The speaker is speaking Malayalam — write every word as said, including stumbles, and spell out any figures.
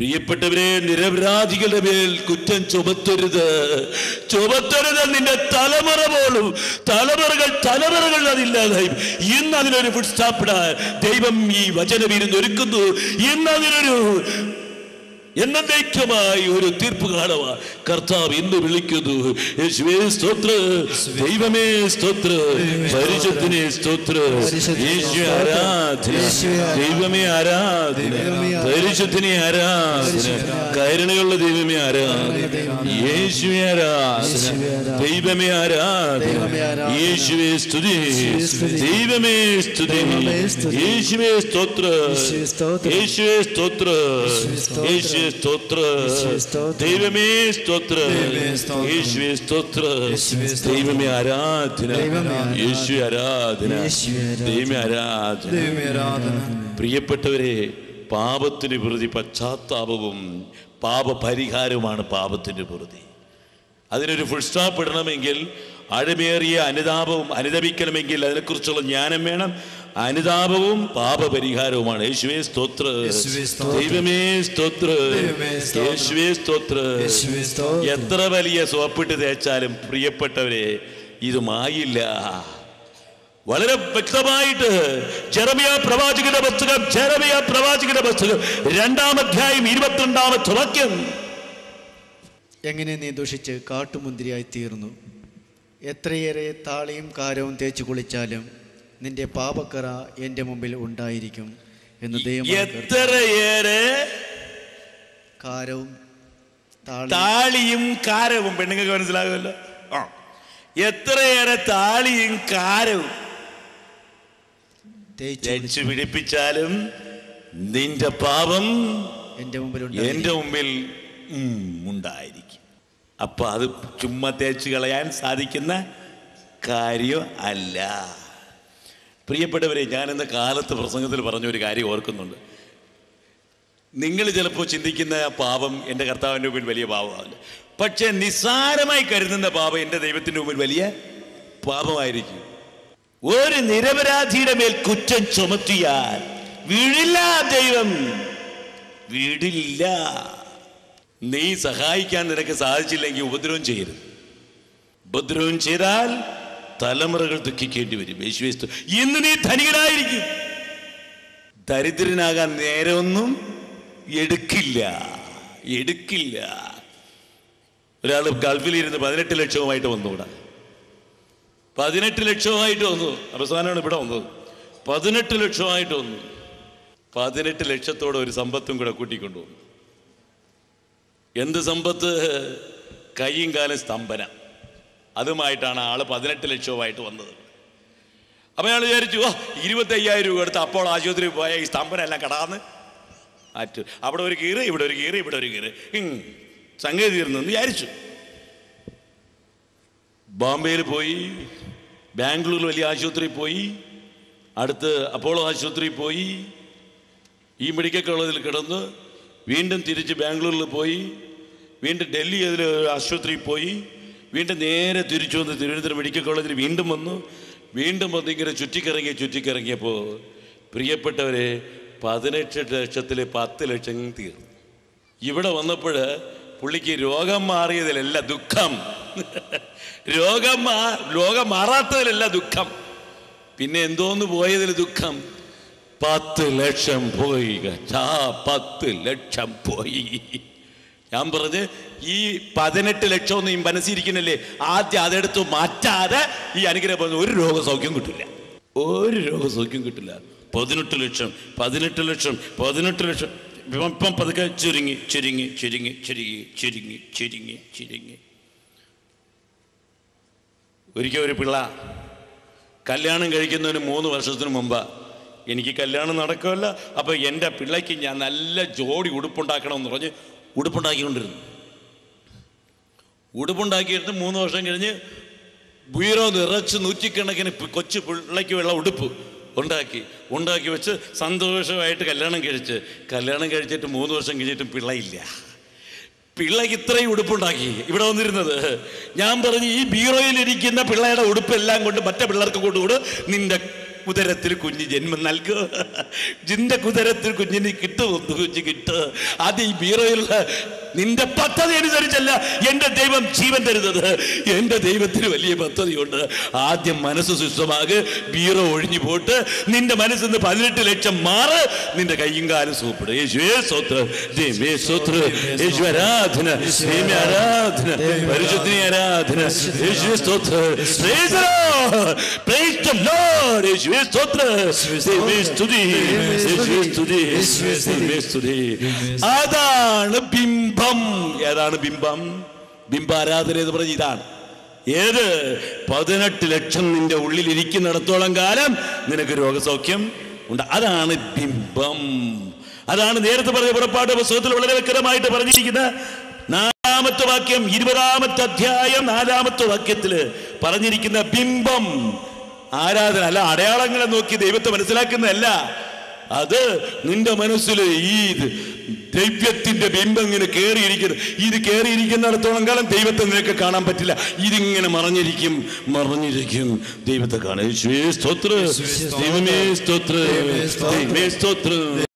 പ്രിയപ്പെട്ടവരെ, നിരപരാധികളുടെ മേൽ കുറ്റം ചുമത്തരുത്, ചുമത്തരുത്. നിന്റെ തലമുറ പോലും, തലമുറകൾ തലമുറകൾ അതില്ലാതായി. ഇന്ന് അതിനൊരു ഫുഡ് സ്റ്റോപ്പിടാൻ ദൈവം ഈ വചനം ഇരുന്ന് ഒരുക്കുന്നു. ഇന്ന് അതിനൊരു എന്നേക്കുമായി ഒരു തീർപ്പ് കാണുവാൻ കർത്താവ് ഇന്ന് വിളിക്കുന്നു. യേശുവേ സ്തോത്രം, ദൈവമേ സ്തോത്രം, പരിശുദ്ധനെ സ്തോത്രം, യേശുവേ ആരാധന, ദൈവമേ ആരാധന, പരിശുദ്ധനെ ആരാധന, കരുണയുള്ള ദൈവമേ ആരാധന, യേശുവേ ആരാധന, ദൈവമേ ആരാധന, യേശുവേ സ്തുതി, ദൈവമേ സ്തുതി, യേശുവേ സ്തോത്രം, യേശുവേ സ്തോത്രം, യേശുവേ സ്തോത്രം, ദൈവമേ സ്തോത്രം, യേശുവേ സ്തോത്രം, ദൈവമേ ആരാധന, യേശുവേ ആരാധന, ദൈവമേ ആരാധന. പ്രിയപ്പെട്ടവരെ, പാപത്തിന് പ്രതി പശ്ചാത്താപവും പാപപരിഹാരവുമാണ് പാപത്തിന് പ്രതി. അതിനൊരു ഫുൾ സ്റ്റോപ്പ് ഇടണമെങ്കിൽ, ആഴമേറിയ അനുതാപവും അനുദപിക്കണമെങ്കിൽ അതിനെക്കുറിച്ചുള്ള ജ്ഞാനം വേണം. അനുതാപവും പാപപരിഹാരവുമാണ്. യേശുവേ സ്തോത്രം, ദൈവമേ സ്തോത്രം, യേശുവേ സ്തോത്രം. എത്ര വലിയ സോപ്പിട്ട് തേച്ചാലും പ്രിയപ്പെട്ടവരെ ഇത് മായില്ല. വളരെ വ്യക്തമായിട്ട് ജെറമിയാ പ്രവാചകന്റെ പുസ്തകം, ജെറമിയാ പ്രവാചകന്റെ പുസ്തകം രണ്ടാം അധ്യായം ഇരുപത്തിരണ്ടാമത്തെ വാക്യം. എങ്ങനെ നീ ദുഷിച്ച് കാട്ടുമുന്തിരിയായി തീർന്നു, എത്രയേറെ താളിയും കാരവും തേച്ച് കുളിച്ചാലും നിന്റെ പാപക്കറ എന്റെ മുമ്പിൽ ഉണ്ടായിരിക്കും എന്ന് ദൈവം. എത്രയേറെ കാരവും താളിയും കാരവും, പെണ്ണുങ്ങൾക്ക് മനസ്സിലാകുമല്ലോ. ആ, എത്രയേറെ താളിയും കാരവും തേച്ച് പിടിപ്പിച്ചാലും നിന്റെ പാപം എന്റെ മുമ്പിൽ എന്റെ മുമ്പിൽ ഉണ്ടായിരിക്കും. അപ്പൊ അത് ചുമ്മാ തേച്ച് കളയാൻ സാധിക്കുന്ന കാര്യം അല്ല. പ്രിയപ്പെട്ടവരെ, ഞാൻ ഇന്ന് കാലത്ത് പ്രസംഗത്തിൽ പറഞ്ഞൊരു കാര്യം ഓർക്കുന്നുണ്ട്. നിങ്ങൾ ചിലപ്പോൾ ചിന്തിക്കുന്ന പാപം എൻ്റെ കർത്താവിൻ്റെ മുമ്പിൽ വലിയ പാപമാവില്ല, പക്ഷെ നിസ്സാരമായി കരുതുന്ന പാപം എൻ്റെ ദൈവത്തിൻ്റെ മുമ്പിൽ വലിയ പാപമായിരിക്കും. ഒരു നിരപരാധിയുടെ മേൽ കുറ്റം ചുമത്തിയാൽ വീഴില്ല, ദൈവം വീടില്ല. നീ സഹായിക്കാൻ നിനക്ക് സാധിച്ചില്ലെങ്കിൽ ഉപദ്രവം ചെയ്യരുത്. ഉപദ്രവം ചെയ്താൽ തലമുറകൾ ദുഃഖിക്കേണ്ടി വരും. യേശുവേ, ഇന്ന് നീ ധനികനായിരിക്കും, ദരിദ്രനാകാൻ നേരമൊന്നും എടുക്കില്ല, എടുക്കില്ല. ഒരാൾ ഗൾഫിലിരുന്ന് പതിനെട്ട് ലക്ഷവുമായിട്ട് വന്നുകൂടാ, പതിനെട്ട് ലക്ഷവുമായിട്ട് വന്നു. അവസാനമാണ് ഇവിടെ വന്നത്. പതിനെട്ട് ലക്ഷമായിട്ട് വന്നു. പതിനെട്ട് ലക്ഷത്തോടെ ഒരു സമ്പത്തും കൂടെ കൂട്ടിക്കൊണ്ടുവന്നു. എന്ത് സമ്പത്ത്? കൈയും കാലും സ്തംഭന. അതുമായിട്ടാണ് ആള് പതിനെട്ട് ലക്ഷവുമായിട്ട് വന്നത്. അപ്പം അയാൾ വിചാരിച്ചു, ഓ ഇരുപത്തി അയ്യായിരം രൂപ എടുത്ത് അപ്പോൾ ആശുപത്രിയിൽ പോയ ഈ സ്തംഭനം എല്ലാം കടാന്ന് മാറ്റും. അവിടെ ഒരു കീറ്, ഇവിടെ ഒരു കീറ്, ഇവിടെ ഒരു കീറ്, സംഗതി തീർന്നെന്ന് വിചാരിച്ചു. ബോംബെയിൽ പോയി, ബാംഗ്ലൂരിൽ വലിയ ആശുപത്രിയിൽ പോയി, അടുത്ത് അപ്പോളോ ആശുപത്രിയിൽ പോയി, ഈ മെഡിക്കൽ കോളേജിൽ കിടന്ന് വീണ്ടും തിരിച്ച് ബാംഗ്ലൂരിൽ പോയി, വീണ്ടും ഡൽഹി അതിൽ ആശുപത്രിയിൽ പോയി, വീണ്ടും നേരെ തിരിച്ചു വന്ന് തിരുവനന്തപുരം മെഡിക്കൽ കോളേജിൽ വീണ്ടും വന്നു. വീണ്ടും വന്ന് ഇങ്ങനെ ചുറ്റിക്കിറങ്ങി ചുറ്റിക്കിറങ്ങിയപ്പോൾ പ്രിയപ്പെട്ടവരെ, പതിനെട്ട് ലക്ഷത്തിൽ പത്ത് ലക്ഷം തീർന്നു. ഇവിടെ വന്നപ്പോൾ പുള്ളിക്ക് രോഗം മാറിയതിലല്ല ദുഃഖം, രോഗം മാ രോഗം മാറാത്തതിലല്ല ദുഃഖം, പിന്നെ എന്തോന്ന് പോയതിൽ ദുഃഖം. പത്ത് ലക്ഷം പോയി, പത്ത് ലക്ഷം പോയി. ഞാൻ പറഞ്ഞ് ഈ പതിനെട്ട് ലക്ഷം ഒന്നും ഈ മനസ്സിരിക്കുന്നില്ലേ, ആദ്യം അതെടുത്ത് മാറ്റാതെ ഈ അനുഗ്രഹം ഒരു രോഗസൗഖ്യം കിട്ടില്ല, ഒരു രോഗസൗഖ്യം കിട്ടില്ല. പതിനെട്ട് ലക്ഷം പതിനെട്ട് ലക്ഷം പതിനെട്ട് ലക്ഷം ഇപ്പം പതുക്കെ ചുരുങ്ങി ചുരുങ്ങി ചുരുങ്ങി ചുരുങ്ങി ചുരുങ്ങി ചുരുങ്ങി ചുരുങ്ങി. ഒരിക്കൽ ഒരു പിള്ള കല്യാണം കഴിക്കുന്നതിന് മൂന്ന് വർഷത്തിന് മുമ്പ്, എനിക്ക് കല്യാണം നടക്കുമല്ല, അപ്പോൾ എൻ്റെ പിള്ളയ്ക്ക് ഞാൻ നല്ല ജോഡി ഉടുപ്പുണ്ടാക്കണമെന്ന് പറഞ്ഞ് ഉടുപ്പുണ്ടാക്കിക്കൊണ്ടിരുന്നു. ഉടുപ്പുണ്ടാക്കിയിട്ട് മൂന്ന് വർഷം കഴിഞ്ഞ് ബീറോ നിറച്ച് നൂറ്റിക്കണക്കിന് കൊച്ചു പിള്ളയ്ക്ക് ഉള്ള ഉടുപ്പ് ഉണ്ടാക്കി ഉണ്ടാക്കി വെച്ച് സന്തോഷമായിട്ട് കല്യാണം കഴിച്ച് കല്യാണം കഴിച്ചിട്ട് മൂന്ന് വർഷം കഴിഞ്ഞിട്ടും പിള്ളയില്ല. പിള്ളയ്ക്ക് ഇത്രയും ഉടുപ്പുണ്ടാക്കി ഇവിടെ വന്നിരുന്നത്. ഞാൻ പറഞ്ഞു, ഈ ബീറോയിലിരിക്കുന്ന പിള്ളയുടെ ഉടുപ്പെല്ലാം കൊണ്ട് മറ്റേ പിള്ളേർക്ക് കൊണ്ടുകൂട്, നിന്റെ ഉദരത്തിൽ കുഞ്ഞ് ജന്മം നൽകുക. നിന്റെ ഉദരത്തിൽ കുഞ്ഞിന് കിട്ടുമെന്ന് കുഞ്ഞ് കിട്ടുക. അത് ഈ ബീറോയിലുള്ള നിന്റെ പദ്ധതി അനുസരിച്ചല്ല എൻ്റെ ദൈവം ജീവൻ തരുന്നത്. എൻ്റെ ദൈവത്തിന് വലിയ പദ്ധതിയുണ്ട്. ആദ്യം മനസ്സ് സുസ്ഥമാകെ, ബീറോ ഒഴിഞ്ഞു പോട്ട് നിന്റെ മനസ്സിന്ന് പതിനെട്ട് ലക്ഷം മാറ്, നിന്റെ കയ്യും കാലും സൂപ്പിട്. യേശുവേ സ്തോത്രം, ദൈവമേ സ്തോത്രം, യേശു ആരാധന, ദൈവമേ ആരാധന, പരിശുദ്ധി ആരാധന, യേശുവേ സ്തോത്രം, praise the lord, praise the lord, യേശുവേ സ്തോത്രം, ദൈവമേ സ്തുതി, യേശുവേ സ്തുതി, ദൈവമേ സ്തുതി. അതാണ് ബിംബം. ഏതാണ് ബിംബം? ബിംബാരാധന എന്ന് പറഞ്ഞ ഇതാണ്. ഏത്? പതിനെട്ട് ലക്ഷം നിന്റെ ഉള്ളിൽ ഇരിക്കുന്നിടത്തോളം കാലം നിനക്ക് രോഗസൗഖ്യം ഉണ്ട്. അതാണ് ബിംബം. അതാണ് നേരത്തെ പറഞ്ഞ പുറപ്പാട് പുസ്തകത്തിൽ വളരെ വ്യക്തമായിട്ട് പറഞ്ഞിരിക്കുന്ന നാലാമത്തെ വാക്യം, ഇരുപതാമത്തെ അധ്യായം നാലാമത്തെ വാക്യത്തില് പറഞ്ഞിരിക്കുന്ന ബിംബം ആരാധന അല്ല, അടയാളങ്ങളെ നോക്കി ദൈവത്തെ മനസ്സിലാക്കുന്നതല്ല. അത് നിന്റെ മനസ്സിൽ ഈ ദൈവത്തിന്റെ ബിംബം ഇങ്ങനെ കയറിയിരിക്കുന്നത്. ഇത് കയറിയിരിക്കുന്നിടത്തോളം കാലം ദൈവത്തെ നിനക്ക് കാണാൻ പറ്റില്ല. ഇതിങ്ങനെ മറഞ്ഞിരിക്കും മറഞ്ഞിരിക്കും ദൈവത്തെ കാണാൻ. യേശുവേ സ്തോത്രം, ദൈവമേ സ്തോത്രം, ദൈവമേ സ്തോത്രം.